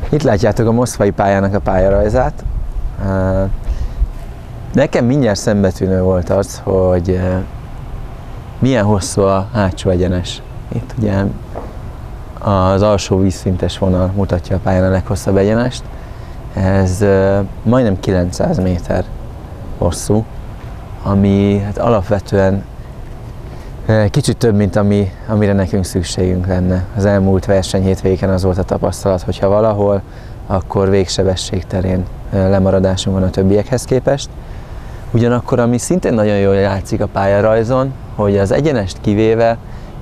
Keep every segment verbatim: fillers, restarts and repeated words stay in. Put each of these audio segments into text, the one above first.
Itt látjátok a moszkvai pályának a pályarajzát. Nekem mindjárt szembetűnő volt az, hogy milyen hosszú a hátsó egyenes. Itt ugye az alsó vízszintes vonal mutatja a pályán a leghosszabb egyenest. Ez majdnem kilencszáz méter hosszú, ami hát alapvetően kicsit több, mint ami, amire nekünk szükségünk lenne. Az elmúlt verseny hétvégén az volt a tapasztalat, hogyha valahol, akkor végsebesség terén lemaradásunk van a többiekhez képest. Ugyanakkor, ami szintén nagyon jól játszik a pályarajzon, hogy az egyenest kivéve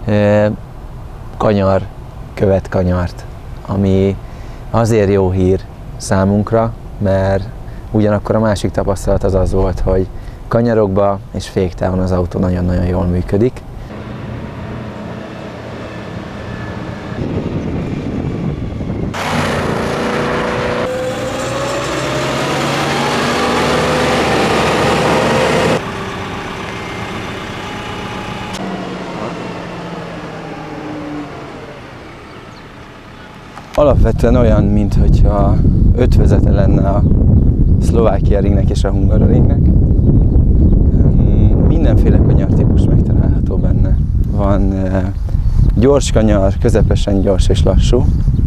kanyar követ kanyart, ami azért jó hír számunkra, mert ugyanakkor a másik tapasztalat az az volt, hogy kanyarokba és féktávon az autó nagyon-nagyon jól működik. Alapvetően olyan, mintha ötvözete lenne a Szlovákia ringnek és a Hungaroringnek. Mindenféle kanyartípus megtalálható benne. Van gyors kanyar, közepesen gyors és lassú.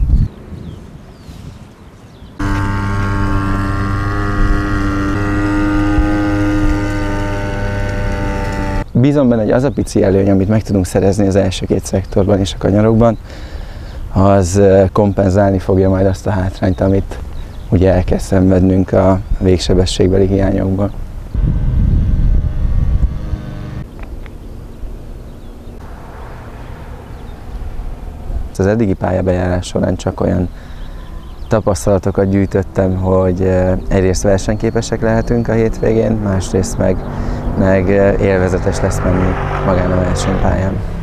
Bízom benne, hogy az a pici előny, amit meg tudunk szerezni az első két szektorban és a kanyarokban, az kompenzálni fogja majd azt a hátrányt, amit ugye el kell szenvednünk a végsebességbeli hiányokból. Az eddigi pályabejárás során csak olyan tapasztalatokat gyűjtöttem, hogy egyrészt versenyképesek lehetünk a hétvégén, másrészt meg, meg élvezetes lesz menni magán a versenypályán.